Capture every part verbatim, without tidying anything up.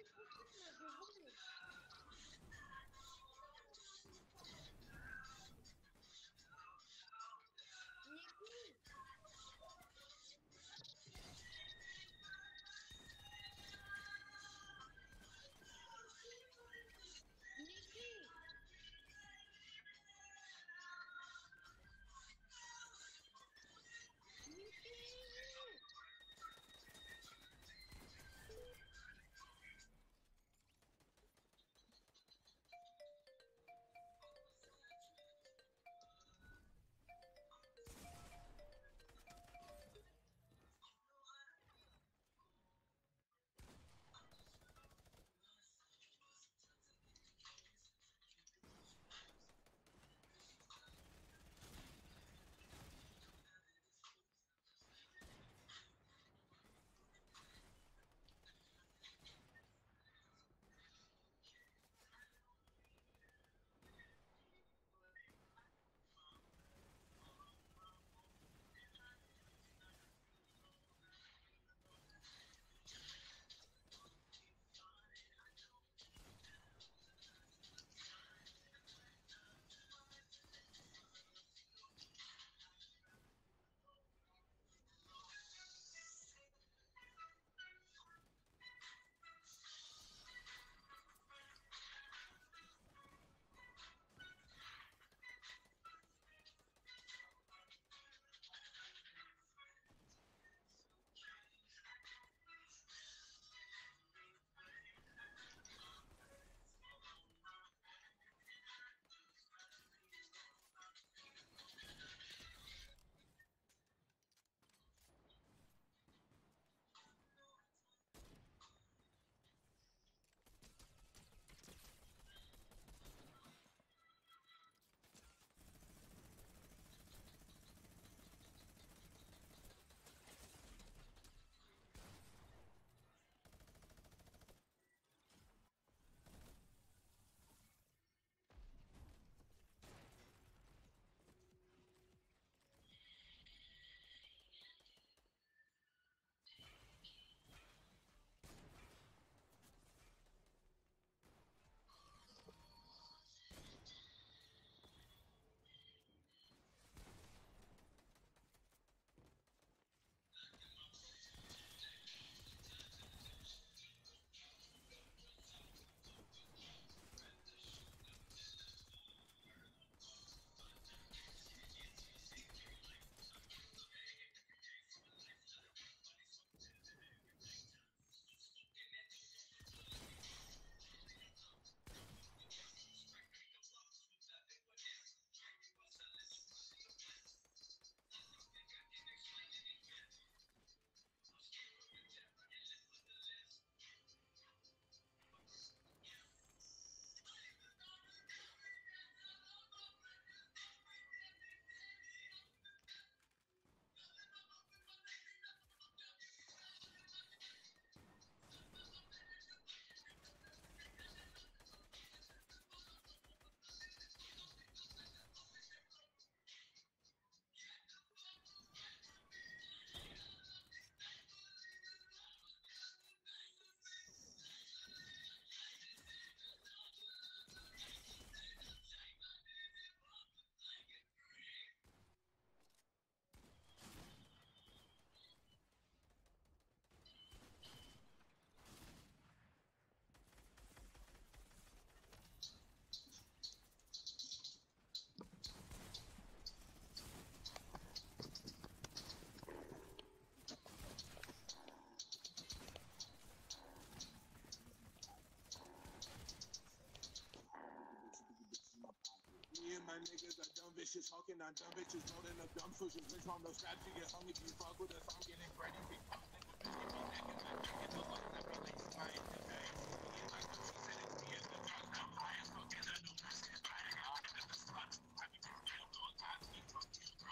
Me and my niggas are dumb bitches, talking on dumb bitches, loading up dumb pushes. Bitch, on no straps, you get hung if you fuck with us. I'm getting bread and big fuck niggas, bitch, get me naked, like I get the lungs that be linked to my engine bay. Me and my girl, she said it's me and the drugs, now flying, fucking the new person, riding out with the sluts. I be doing real good times, we fuck you, bro.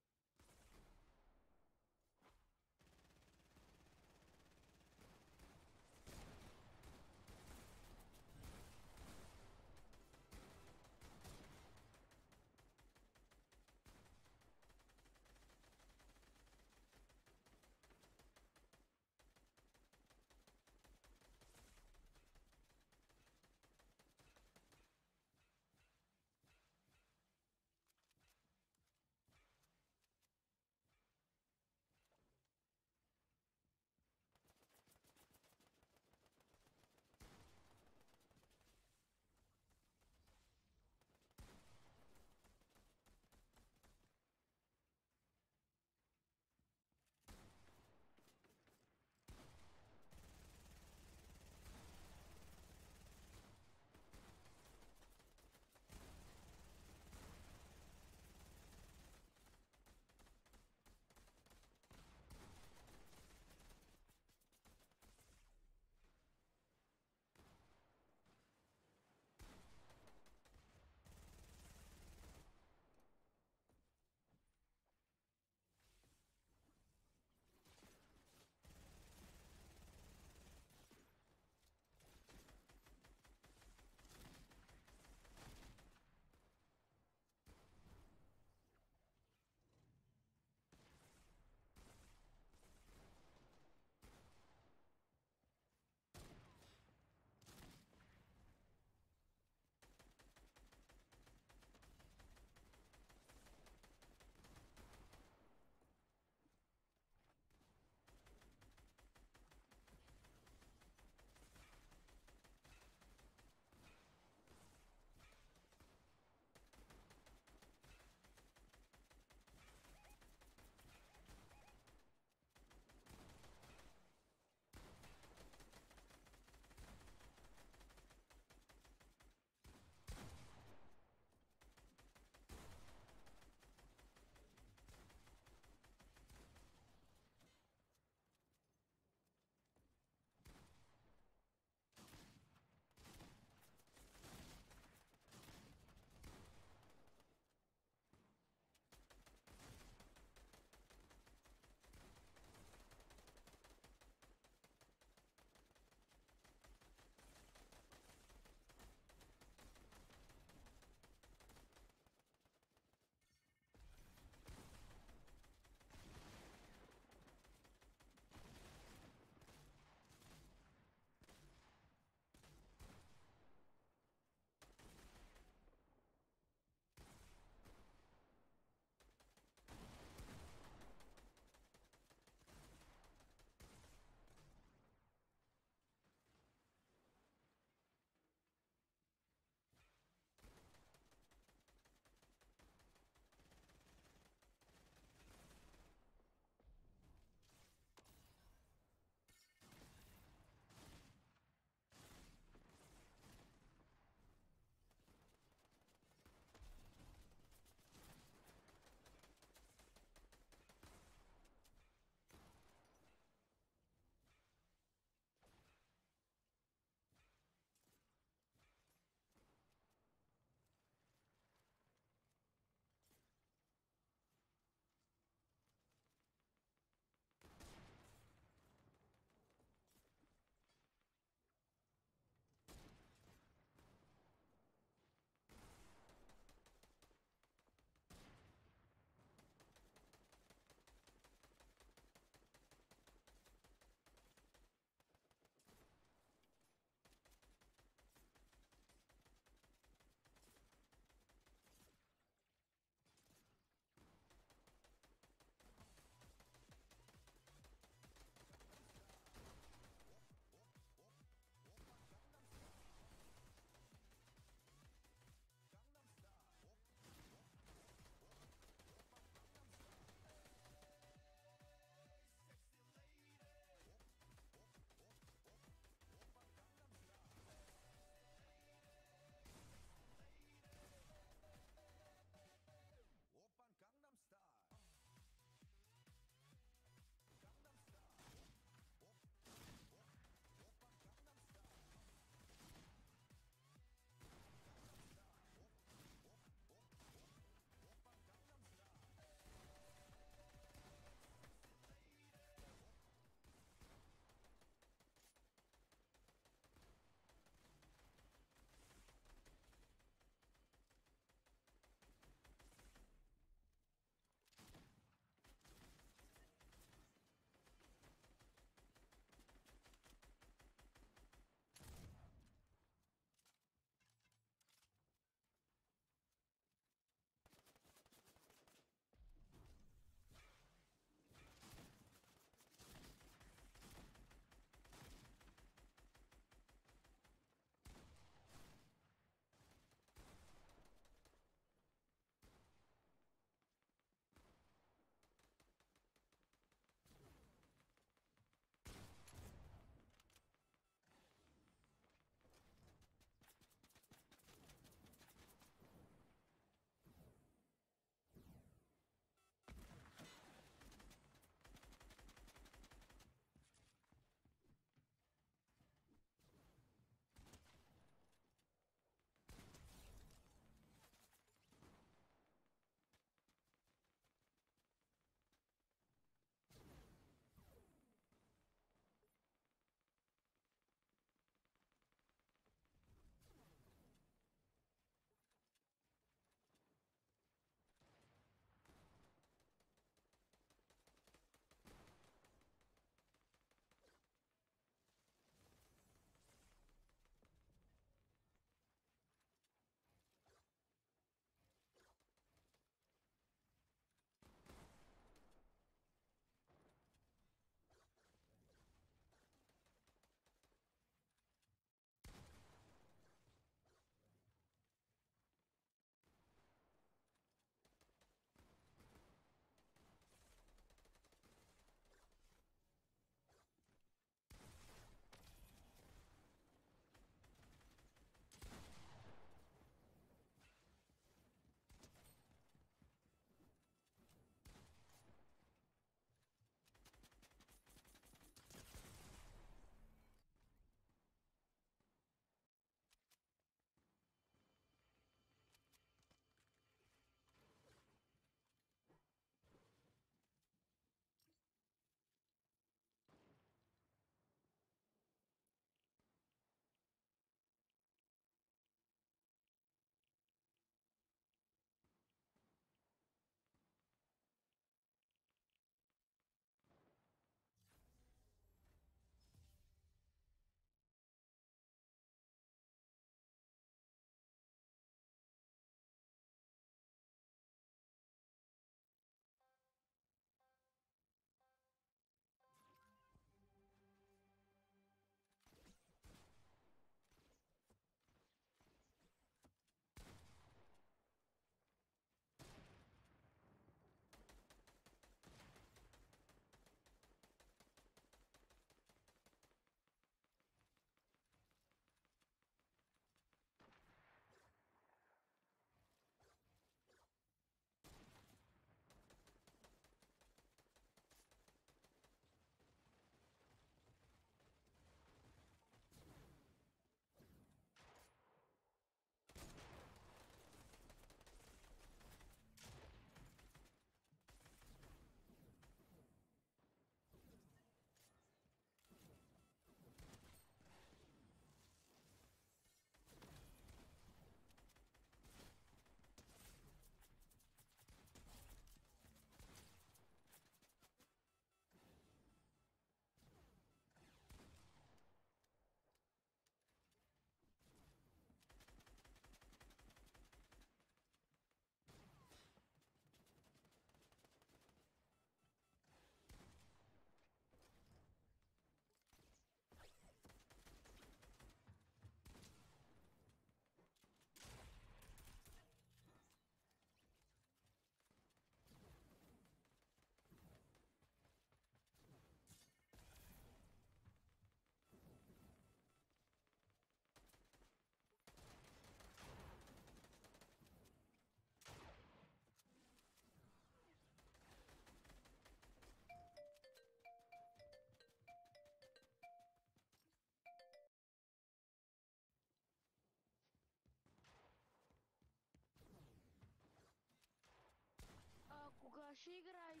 ще играеш?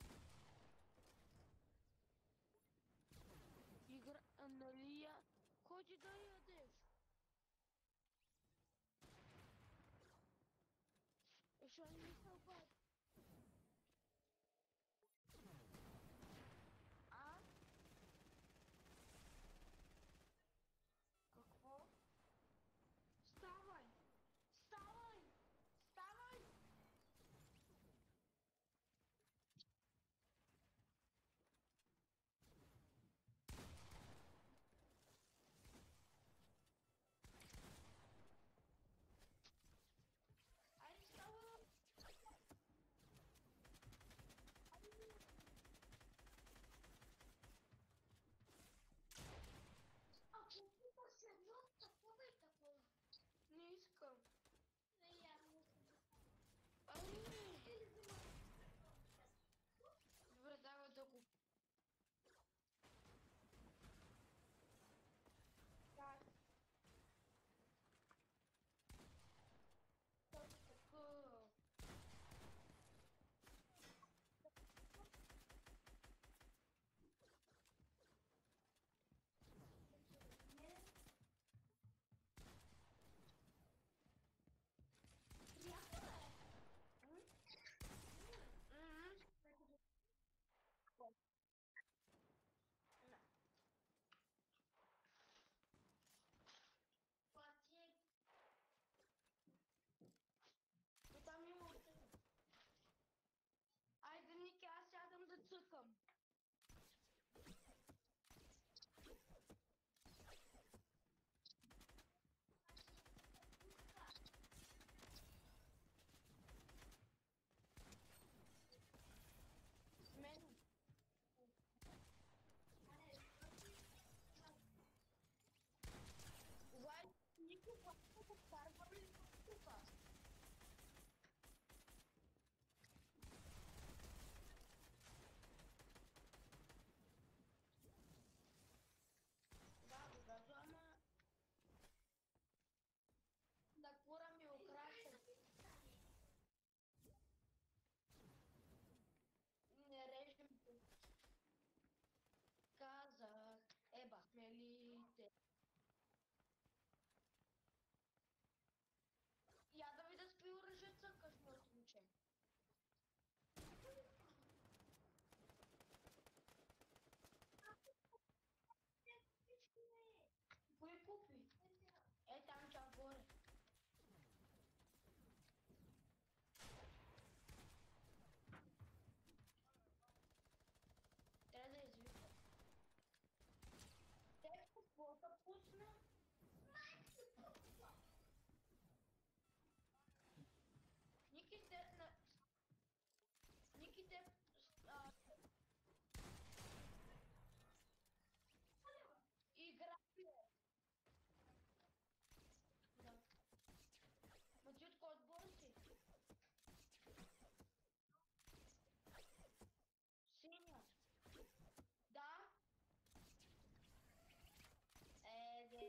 Игра, нали я? Ходи да ядеш. Ще не се обади. А? Какво? Ставай! Ставай! Ставай! Айде, ставай! Ако купа се едно, такова и такова. Не искам. Не, я не Ай! Или взема. Добре, давай да го... Так, Така... приятно е. Мгм. Плати. Но там има още. Айде, Ники, аз сядам да цъкам. Мен. Вай, Ники, какво да вкарва ли тук? Да, го газу, ама... Да кура ми украса. Не режем тук. Казах, еба, смелите. Я да видя с какви оръжия цъкаш, моето момче. Кой купи? Е, там чак горе. Трябва да извика. Те какво да пусна? Ники те... на- Ники те... а, Игра е. Да. Ма ти от кой отбор си? Синя. Да? Е, де.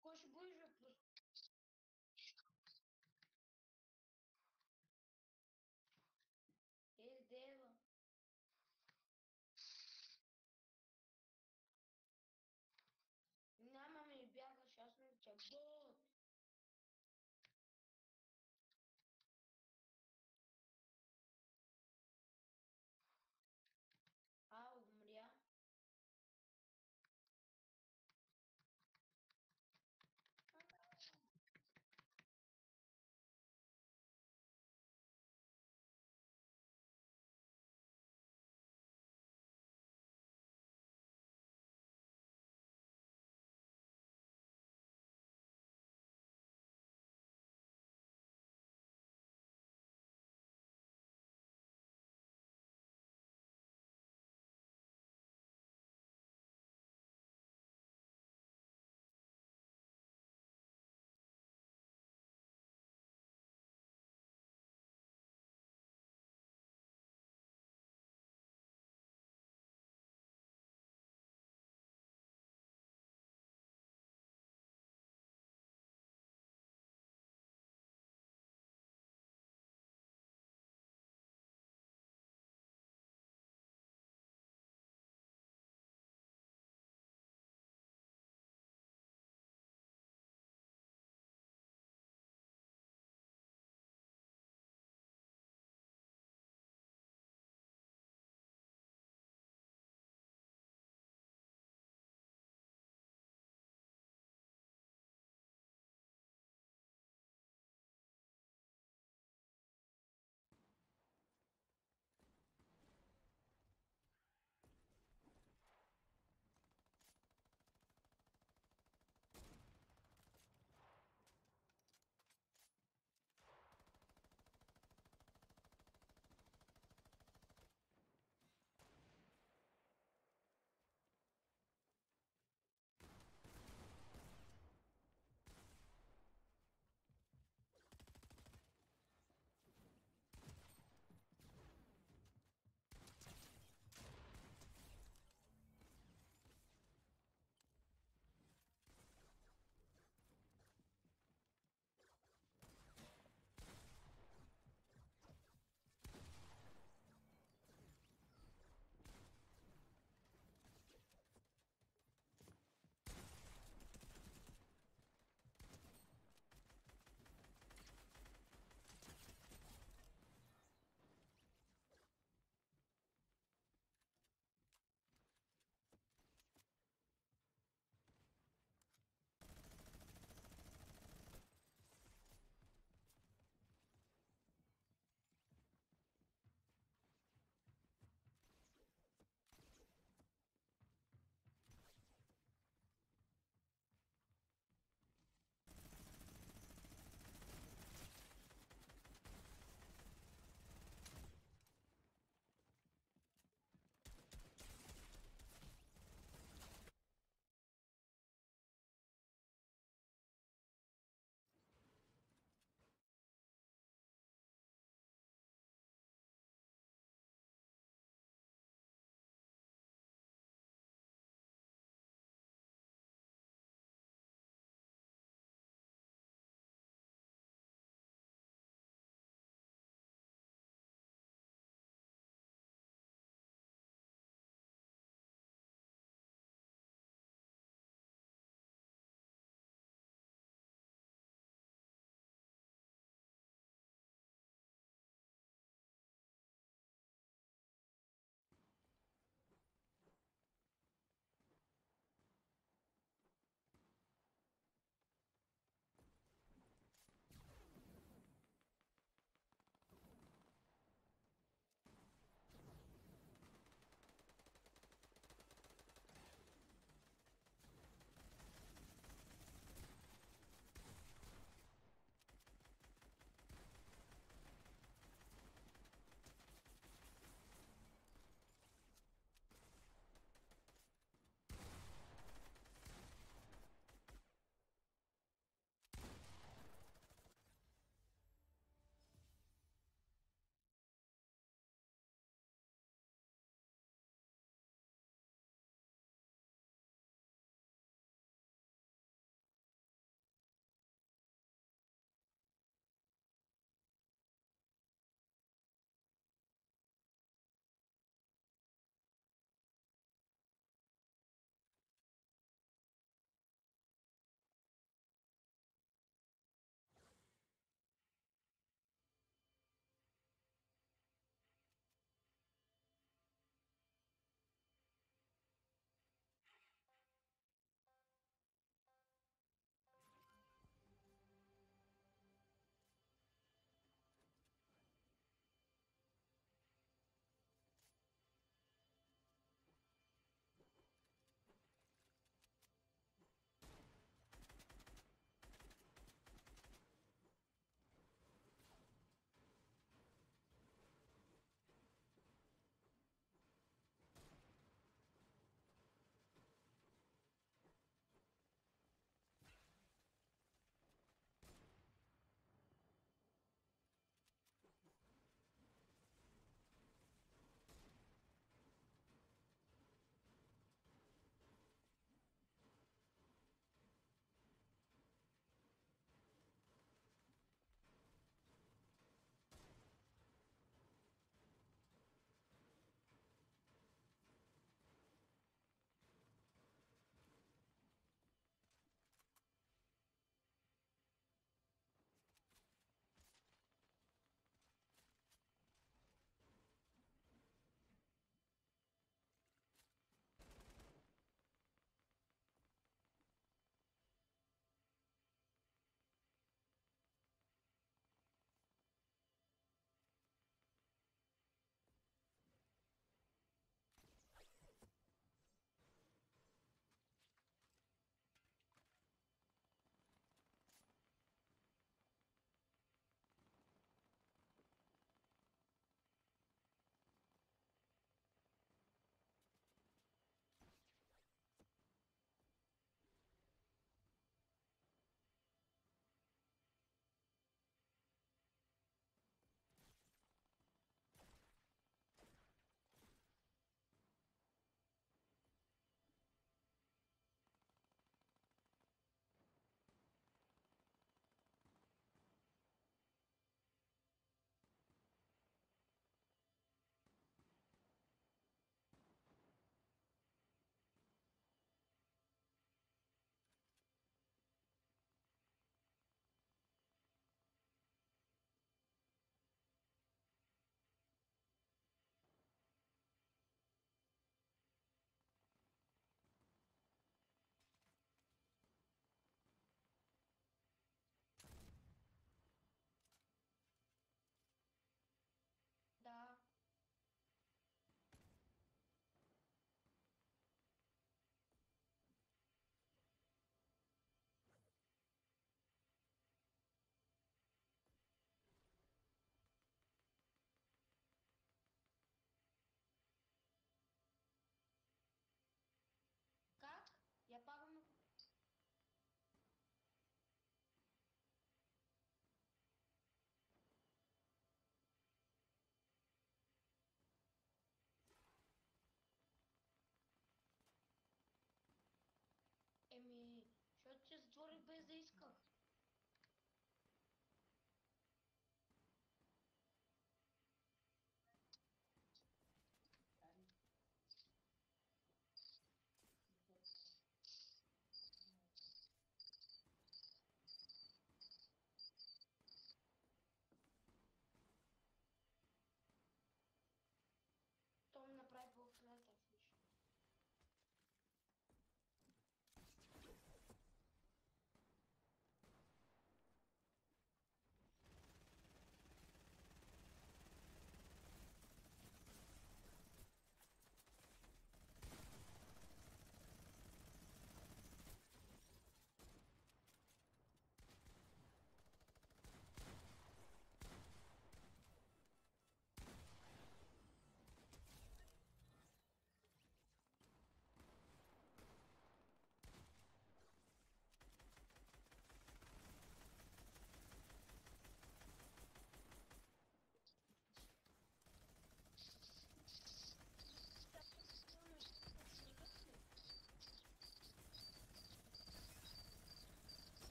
Кош ближе просто. Ей, дева. Няма ми бягаш, аз не те бот. А, умря.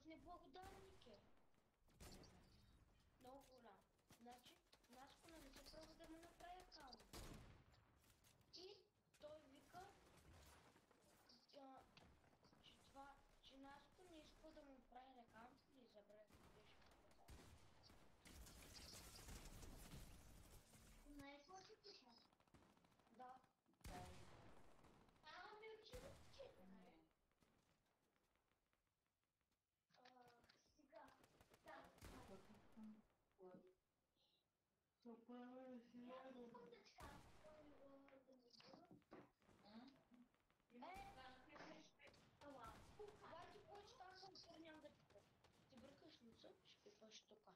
неблагодарник е. Много голям. Значи, Наско нали се пробва да му направи акаунт. И той вика, а, че това, че Наско не иска да му прави акаунт и забравя какво беше казал. Най-после пиша. Да. Ама ми учи да чета. Сега. Да. Аз искам да ти кажа, кой да ми бъде. Ала. Обаче повече там съм кър няма да пипа. Ти бъркаш носа, ще пипаш тука.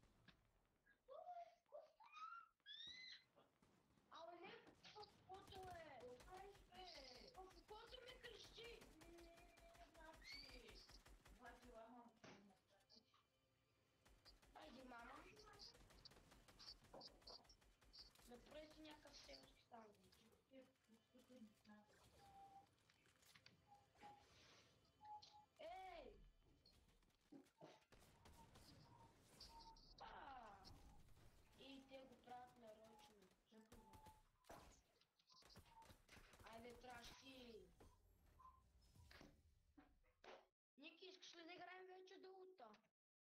Абе не, каквото е. Каквото ми крещи. Айде, мама. Направи си някакъв селски сандвич. Ей! А! И те го правят нарочно. Айде, трашки! Ники, искаш ли да играем вече до утра?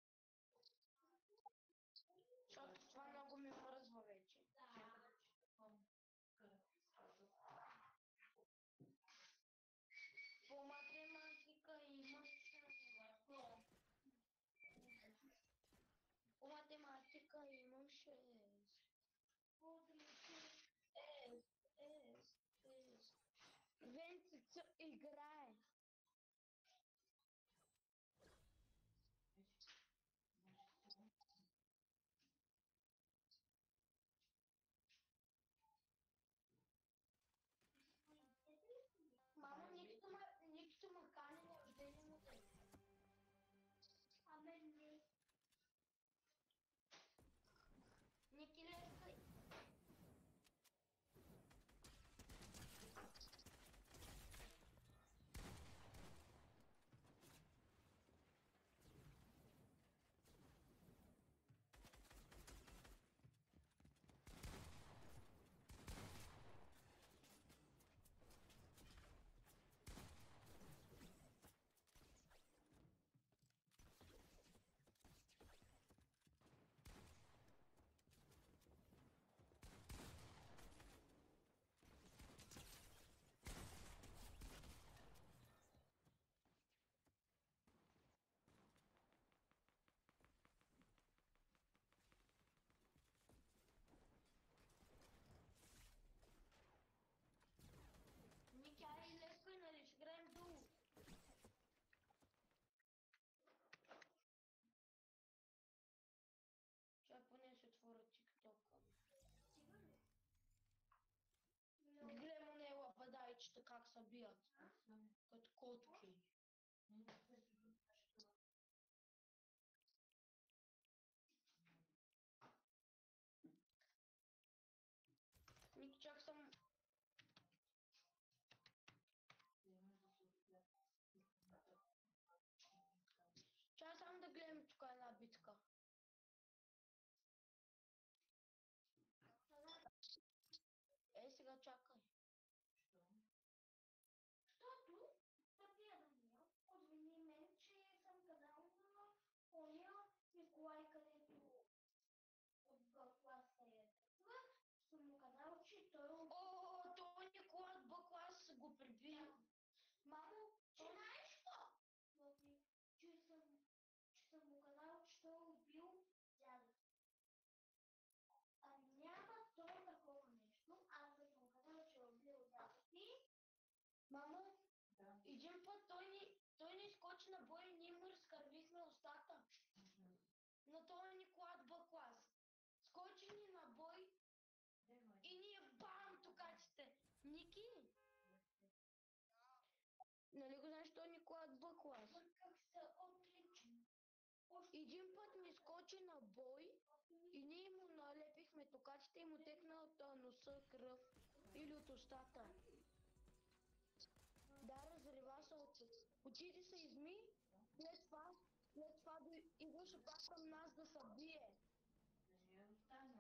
Защото това много ми мръзва вече. По математика имаше... По математика имам шест. Е, е, е. Венцица играе. Мамо, никто ма, никто ма кани на рождение му ден. Ами не. Ники лескай. Ники, ай лескай, нали ще играем долу. Чай поне ще отворя тиктока. Гледам не лападайчета как се бият. Като котки. Ники, чак съм... Чай само да гледам тук една битка. Ей, сега чакай. Защото пътя да ми отвини мен, че съм казал на ония Николай, където от Б класа е такова, съм му казал, че той... О, той Николай от Б клас го приби. Мамо, че знаеш какво? Въпи, че съм, че съм му казал, че той е убил дядо. А няма то такова нещо. Аз да съм казал, че е убил дядо си. Мамо, един път той ни, той ни скочи на бой и ние му разкървихме устата. Но той е Николай от Б клас. Скочи ни на бой и ние бам токачите. Ники? Нали го знаеш, той е Николай от Б клас? Как са отлични. Един път ми скочи на бой и ние му налепихме токачите и му текна от а, носа кръв или от устата. Да, разрева се от... Очите се изми, след това След това дой- идваше пак към нас да се бие. Не остана.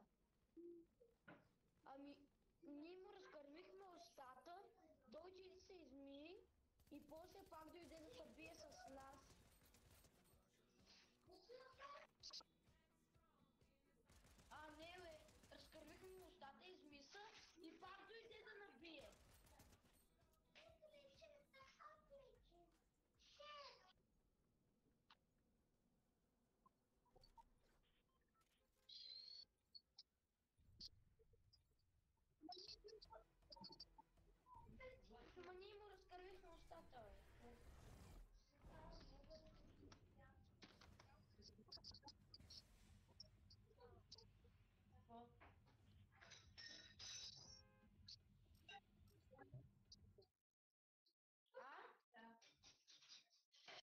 Ами, ние му разкървихме устата, той отиде се измии и после пак дойде да се бие с нас.